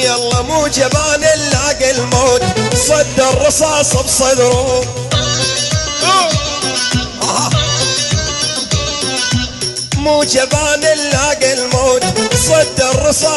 يلا مو جبان نلاقي الموت صد الرصاص بصدره. مو جبان نلاقي الموت صد الرصاص